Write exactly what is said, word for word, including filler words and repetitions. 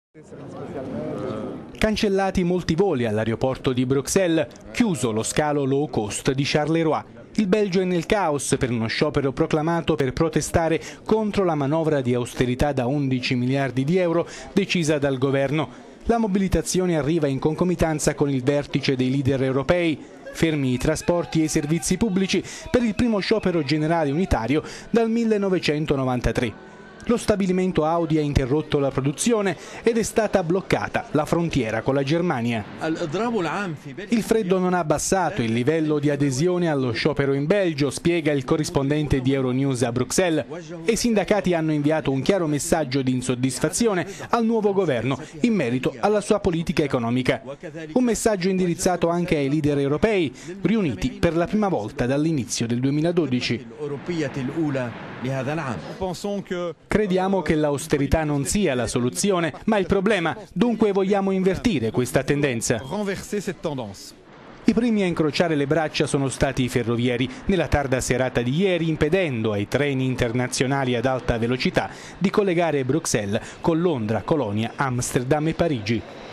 Cancellati molti voli all'aeroporto di Bruxelles, chiuso lo scalo low cost di Charleroi. Il Belgio è nel caos per uno sciopero proclamato per protestare contro la manovra di austerità da undici miliardi di euro decisa dal governo. La mobilitazione arriva in concomitanza con il vertice dei leader europei. Fermi i trasporti e i servizi pubblici per il primo sciopero generale unitario dal millenovecentonovantatré. Lo stabilimento Audi ha interrotto la produzione ed è stata bloccata la frontiera con la Germania. Il freddo non ha abbassato il livello di adesione allo sciopero in Belgio, spiega il corrispondente di Euronews a Bruxelles, e i sindacati hanno inviato un chiaro messaggio di insoddisfazione al nuovo governo in merito alla sua politica economica. Un messaggio indirizzato anche ai leader europei, riuniti per la prima volta dall'inizio del duemiladodici. Crediamo che l'austerità non sia la soluzione, ma il problema, dunque vogliamo invertire questa tendenza. I primi a incrociare le braccia sono stati i ferrovieri nella tarda serata di ieri, impedendo ai treni internazionali ad alta velocità di collegare Bruxelles con Londra, Colonia, Amsterdam e Parigi.